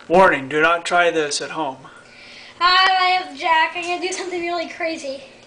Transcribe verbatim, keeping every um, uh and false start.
Warning, do not try this at home. Hi, my name's Jack. I'm going to do something really crazy.